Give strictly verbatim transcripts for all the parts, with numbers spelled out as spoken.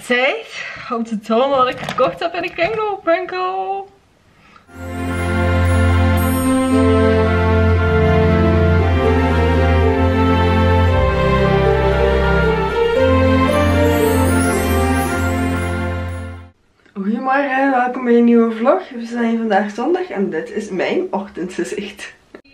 Tijd om te tonen wat ik gekocht heb in de kringloopwinkel. Goedemorgen en welkom bij een nieuwe vlog. We zijn vandaag zondag en dit is mijn ochtendgezicht.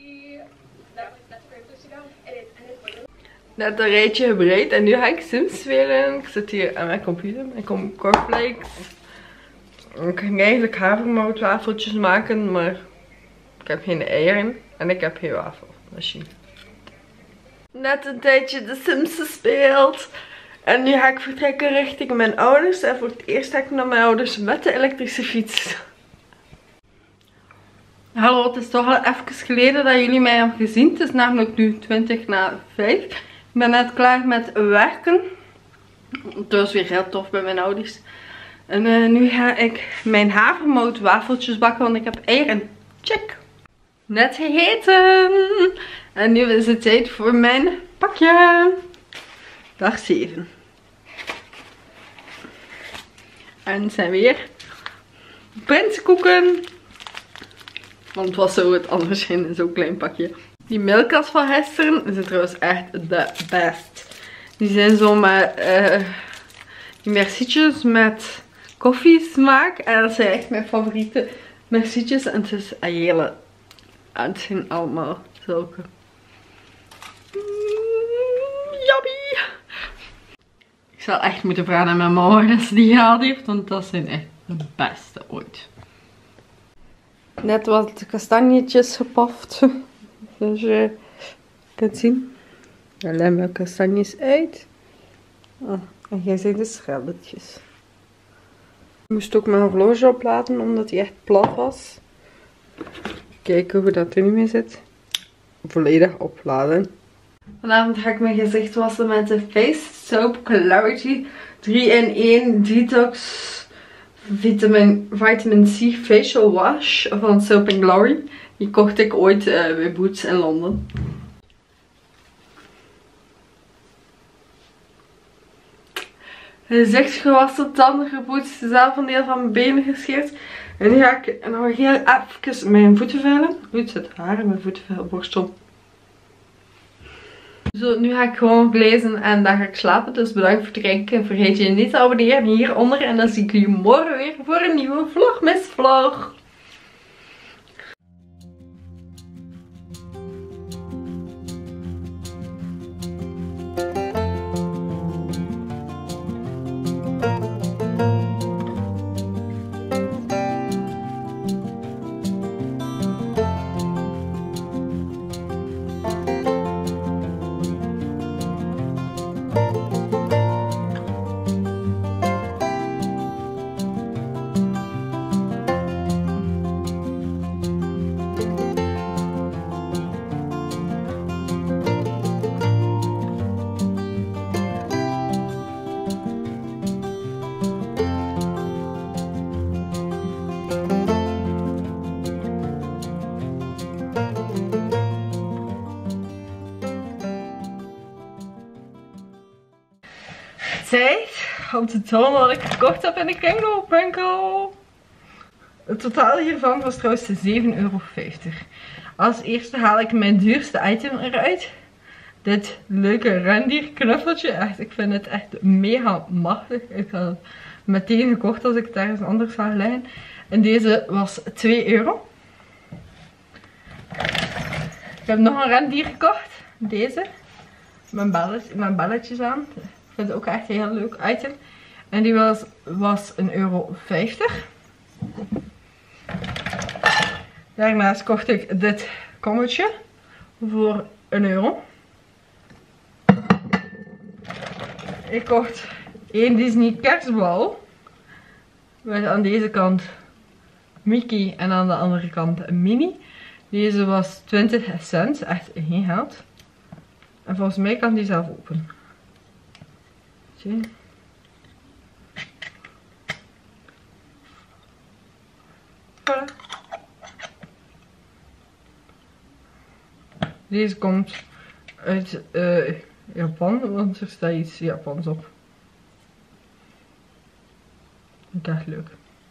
Net een rijtje gebreid en nu ga ik Sims spelen. Ik zit hier aan mijn computer met cornflakes. Ik ging eigenlijk havermoutwafeltjes maken, maar ik heb geen eieren en ik heb geen wafelmachine. Net een tijdje de Sims gespeeld. En nu ga ik vertrekken richting mijn ouders. En voor het eerst ga ik naar mijn ouders met de elektrische fiets. Hallo, het is toch al even geleden dat jullie mij hebben gezien. Het is namelijk nu twintig na vijf. Ik ben net klaar met werken. Het was weer heel tof bij mijn ouders. En uh, nu ga ik mijn havermout wafeltjes bakken, want ik heb eieren. Check. Net gegeten. En nu is het tijd voor mijn pakje. Dag zeven. En het zijn weer prinsenkoeken. Want wat zou het anders zijn in zo'n klein pakje. Die melkkas van gisteren is trouwens echt de best. Die zijn zo met uh, die mercietjes met koffiesmaak. En dat zijn echt mijn favoriete mercietjes. En het is een hele. En het zijn allemaal zulke. Yummy! Ik zal echt moeten vragen aan mijn mama waar ze die gehaald heeft. Want dat zijn echt de beste ooit. Net wat kastanjetjes gepoft. Zoals je kunt zien. Daar leggen we kastanjes uit. Oh, en hier zijn de schelletjes. Ik moest ook mijn horloge opladen omdat hij echt plat was. Kijken hoe dat er nu mee zit. Volledig opladen. Vanavond ga ik mijn gezicht wassen met de Face Soap Clarity drie in één Detox Vitamin, Vitamin C Facial Wash van Soap and Glory. Die kocht ik ooit uh, bij Boots in Londen. Gezicht gewassen, tanden gepoetst, zelf een deel van mijn benen gescheerd. En nu ga ik nog heel even mijn voeten veilen. Goed, zit haar in mijn voeten veilen, borstel. Zo, nu ga ik gewoon lezen en dan ga ik slapen. Dus bedankt voor het kijken. Vergeet je niet te abonneren hieronder. En dan zie ik jullie morgen weer voor een nieuwe Vlogmas vlog. Tijd om te tonen wat ik gekocht heb in de kringloopwinkel. Het totaal hiervan was trouwens zeven euro vijftig. Als eerste haal ik mijn duurste item eruit. Dit leuke rendierknuffeltje. Echt, ik vind het echt mega machtig. Ik had het meteen gekocht als ik het ergens anders zag liggen. En deze was twee euro. Ik heb nog een rendier gekocht. Deze. Mijn, belletjes, mijn belletjes aan. Ik vind het ook echt een heel leuk item. En die was, was een euro vijftig. Daarnaast kocht ik dit kommetje voor een euro. Ik kocht één Disney kerstbal. Met aan deze kant Mickey en aan de andere kant een Minnie. Deze was twintig cent. Echt geen geld. En volgens mij kan die zelf open. Zie. Voilà. Deze komt uit uh, Japan, want er staat iets Japans op. vind ik echt leuk.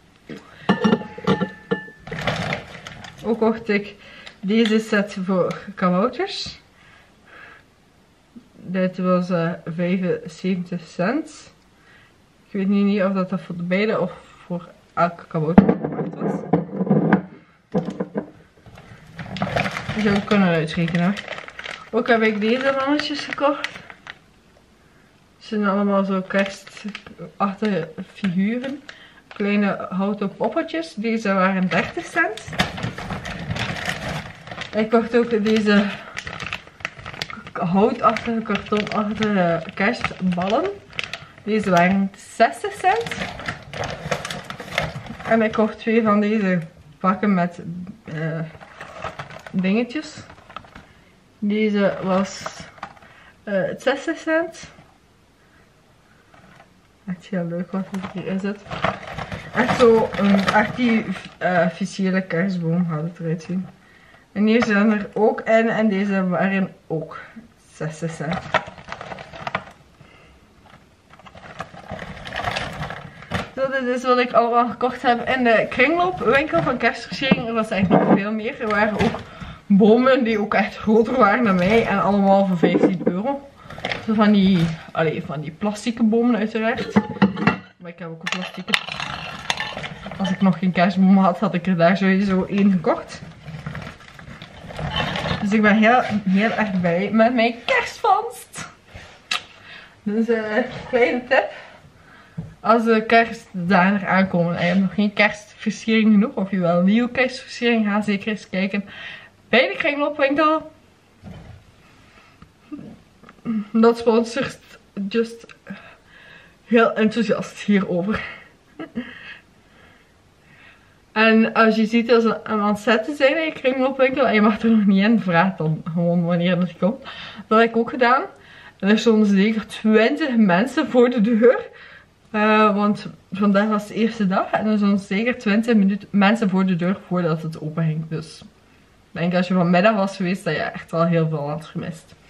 Ook kocht ik deze set voor kabouters. Dit was uh, vijfenzeventig cent. Ik weet nu niet of dat, dat voor de beide of voor elke kabouter gemaakt was. Die zou ik kunnen uitrekenen. Ook heb ik deze mannetjes gekocht. Het zijn allemaal zo kerstachtige figuren. Kleine houten poppetjes. Deze waren dertig cent. Ik kocht ook deze houtachtige, kartonachtige kerstballen. Deze waren zestig cent. En ik kocht twee van deze pakken met uh, dingetjes. Deze was uh, zestig cent. Echt heel leuk wat er hierin zit. Echt zo een artificiële uh, kerstboom gaat het eruit zien. En hier zijn er ook in en deze waren ook zestig cent. Zo, dit is wat ik allemaal gekocht heb in de kringloopwinkel van kerstversiering. Er was echt nog veel meer. Er waren ook bomen die ook echt groter waren dan mij en allemaal voor vijftien euro. Zo van die, allee, van die plastieke bomen uiteraard. Maar ik heb ook een plastieke. Als ik nog geen kerstboom had, had ik er daar sowieso één gekocht. Dus ik ben heel, heel erg blij met mijn kerstvangst. Dus een uh, kleine tip. Als de kerstdagen er aankomen en je hebt nog geen kerstversiering genoeg, of je wil een nieuwe kerstversiering, ga zeker eens kijken bij de kringloopwinkel. Dat sponsort just heel enthousiast hierover. En als je ziet dat ze aan het zetten zijn in je kringloopwinkel en je mag er nog niet in, vraag dan gewoon wanneer het komt. Dat heb ik ook gedaan. En er stonden zeker twintig mensen voor de deur. Uh, want vandaag was de eerste dag en er stonden zeker twintig mensen voor de deur voordat het open ging. Dus ik denk als je vanmiddag was geweest dat je echt al heel veel had gemist.